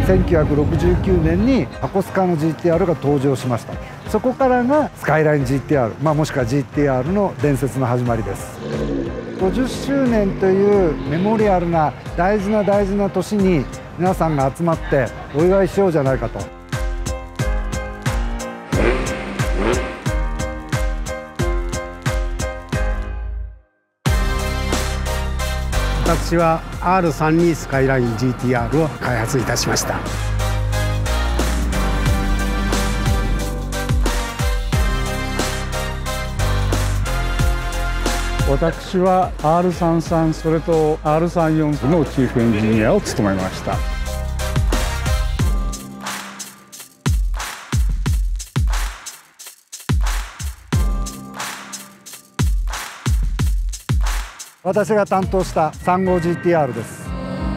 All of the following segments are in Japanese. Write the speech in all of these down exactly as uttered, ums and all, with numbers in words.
せんきゅうひゃくろくじゅうきゅうねんに箱スカの ジーティーアール が登場しました。そこからがスカイライン ジーティーアール、まあ、もしくは ジーティーアール の伝説の始まりです。ごじゅっしゅうねんというメモリアルな大事な大事な年に皆さんが集まってお祝いしようじゃないかと。 私は アールさんじゅうに スカイライン ジーティーアール を開発いたしました。 私は アールさんじゅうさん それと アールさんじゅうよん のチーフエンジニアを務めました。 私が担当したさん号 ジーティーアール です。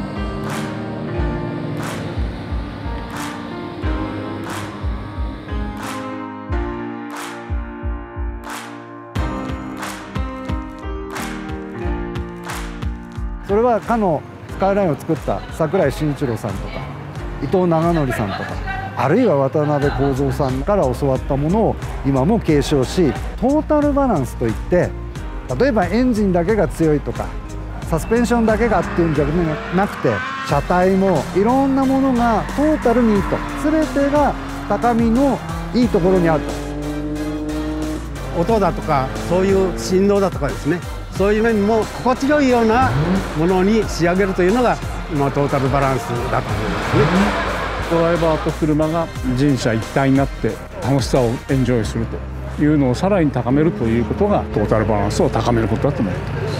それはかのスカイラインを作った櫻井慎一郎さんとか伊藤長則さんとか、あるいは渡辺幸三さんから教わったものを今も継承し、トータルバランスといって、例えばエンジンだけが強いとかサスペンションだけがっていうんじゃなくて、車体もいろんなものがトータルにいいと、全てが高みのいいところにあると。 音だとかそういう振動だとかですね、そういう面も心地よいようなものに仕上げるというのが今トータルバランスだと思いますね。 ドライバーと車が人車一体になって楽しさをエンジョイするというのをさらに高めるということがトータルバランスを高めることだと思っています。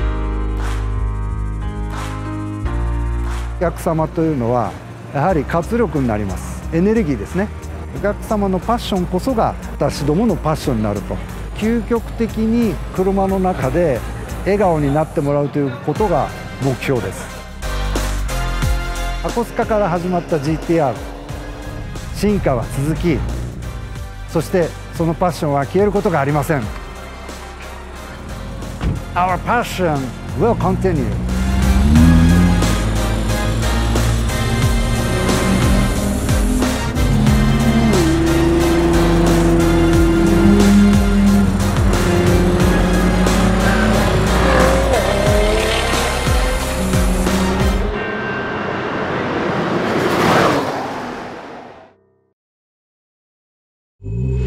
お客様というのはやはり活力になります。エネルギーですね。お客様のパッションこそが私どものパッションになると。究極的に車の中で笑顔になってもらうということが目標です。箱スカから始まった ジーティーアール、 進化は続き、そしてそのパッションは消えることがありません。 Our passion will continue. you